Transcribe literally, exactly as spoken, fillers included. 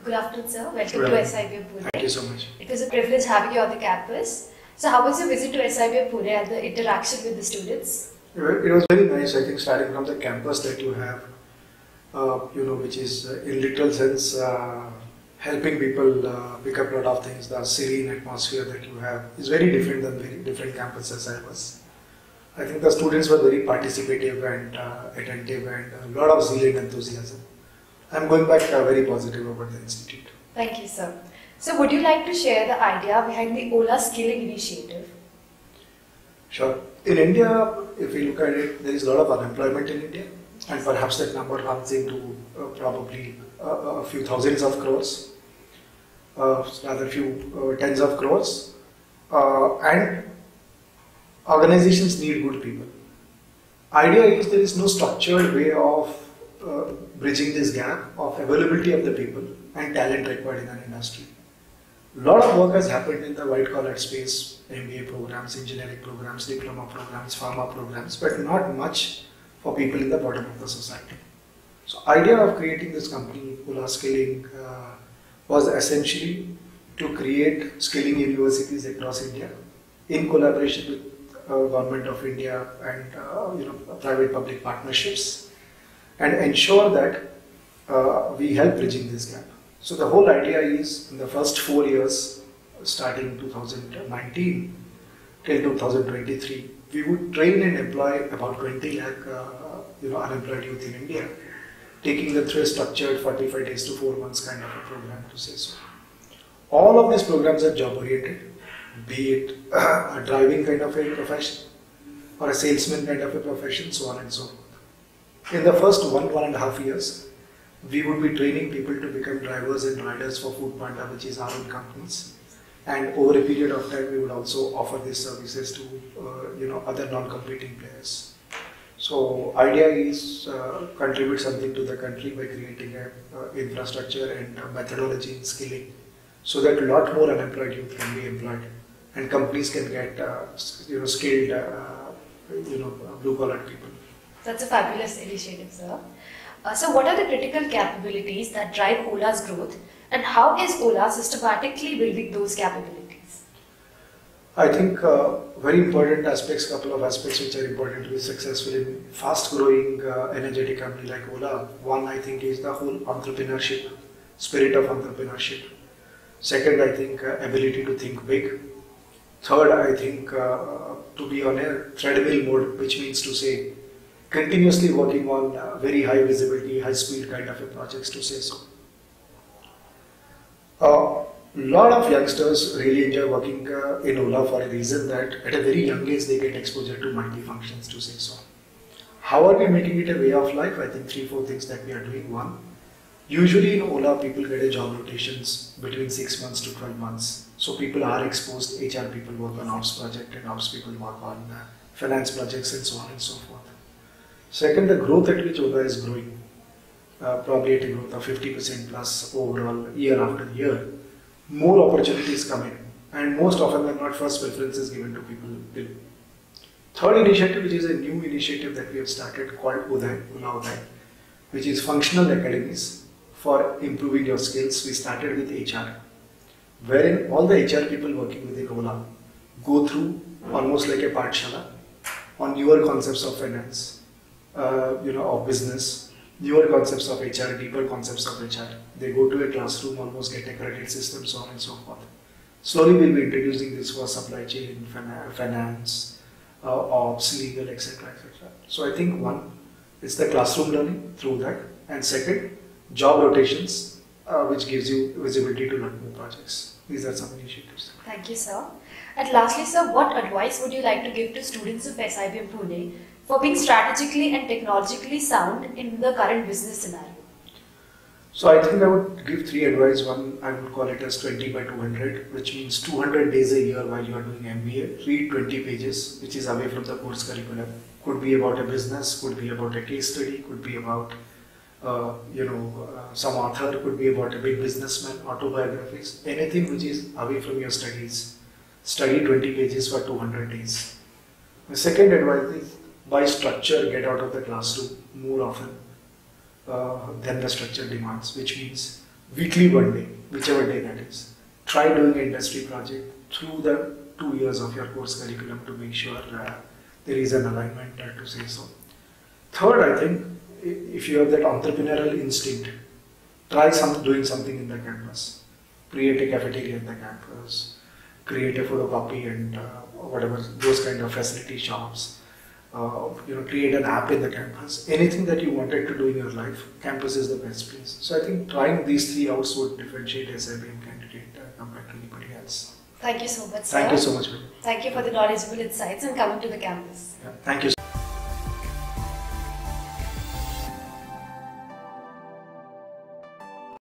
Good afternoon, sir. Welcome Good to afternoon. S I B M Pune. Thank you so much. It was a privilege having you on the campus. So how was your visit to S I B M Pune and the interaction with the students? It was very nice, I think, starting from the campus that you have, uh, you know, which is uh, in literal sense uh, helping people uh, pick up a lot of things. The serene atmosphere that you have is very different than very different campuses I was. I think the students were very participative and uh, attentive and a lot of zeal and enthusiasm. I'm going back uh, very positive about the institute. Thank you, sir. So would you like to share the idea behind the O L A skilling initiative? Sure. In India, if we look at it, there is a lot of unemployment in India, and perhaps that number runs into uh, probably uh, a few thousands of crores, uh, rather few uh, tens of crores, uh, and organizations need good people. Idea is there is no structured way of uh, bridging this gap of availability of the people and talent required in an industry. A lot of work has happened in the white collar space, M B A programs, engineering programs, diploma programs, pharma programs, but not much for people in the bottom of the society. So idea of creating this company, O L A Skilling, uh, was essentially to create skilling universities across India in collaboration with uh, Government of India and uh, you know private public partnerships, and ensure that uh, we help bridging this gap. So the whole idea is in the first four years, starting two thousand nineteen till two thousand twenty-three, we would train and employ about twenty lakh uh, you know, unemployed youth in India, taking them through a structured forty-five days to four months kind of a program, to say so. All of these programs are job oriented, be it uh, a driving kind of a profession or a salesman kind of a profession, so on and so forth. In the first one, one and a half years, we would be training people to become drivers and riders for Food Panda, which is our own companies. And over a period of time, we would also offer these services to uh, you know other non-competing players. So, idea is uh, contribute something to the country by creating a uh, infrastructure and uh, methodology in skilling, so that a lot more unemployed youth can be employed, and companies can get uh, you know skilled uh, you know blue collar people. That's a fabulous initiative, sir. Uh, so what are the critical capabilities that drive O L A's growth, and how is O L A systematically building those capabilities? I think uh, very important aspects, couple of aspects which are important to be successful in fast growing uh, energetic company like O L A. One, I think, is the whole entrepreneurship, spirit of entrepreneurship. Second, I think uh, ability to think big. Third, I think uh, to be on a treadmill mode, which means to say continuously working on uh, very high visibility, high speed kind of a projects, to say so. A uh, lot of youngsters really enjoy working uh, in O L A for a reason that at a very young age they get exposure to multi-functions, to say so. How are we making it a way of life? I think three, four things that we are doing. One, usually in O L A people get a job rotations between six months to twelve months. So people are exposed, H R people work on ops project and ops people work on uh, finance projects and so on and so forth. Second, the growth at which O L A is growing, uh, probably at a growth of fifty percent plus overall year after year, more opportunities come in, and most often than not first preference is given to people. Third initiative, which is a new initiative that we have started called O L A, which is functional academies for improving your skills. We started with H R, wherein all the H R people working within O L A go through almost like a Pathshala on newer concepts of finance, Uh, you know, of business, newer concepts of H R, deeper concepts of H R. They go to a classroom, almost get a credit system, so on and so forth. Slowly we'll be introducing this for supply chain, finance, uh, ops, legal, et cetera, et cetera. So I think one, it's the classroom learning through that, and second, job rotations, uh, which gives you visibility to lot more projects. These are some initiatives. Thank you, sir. And lastly, sir, what advice would you like to give to students of S I B M Pune for being strategically and technologically sound in the current business scenario? So I think I would give three advice. One, I would call it as twenty by two hundred, which means two hundred days a year while you are doing M B A. Read twenty pages, which is away from the course curriculum. Could be about a business, could be about a case study, could be about uh, you know uh, some author, could be about a big businessman, autobiographies, anything which is away from your studies. Study twenty pages for two hundred days. The second advice is, by structure, get out of the classroom more often uh, than the structure demands, which means weekly one day, whichever day that is. Try doing an industry project through the two years of your course curriculum to make sure uh, there is an alignment uh, to say so. Third, I think, if you have that entrepreneurial instinct, try some doing something in the campus. Create a cafeteria in the campus, create a photocopy and uh, whatever, those kind of facility shops. Uh, you know, create an app in the campus. Anything that you wanted to do in your life, campus is the best place. So I think trying these three out would differentiate a S I B M candidate uh, compared to anybody else. Thank you so much, sir. Thank you so much. Thank you for the knowledgeable insights and coming to the campus. Yeah, thank you.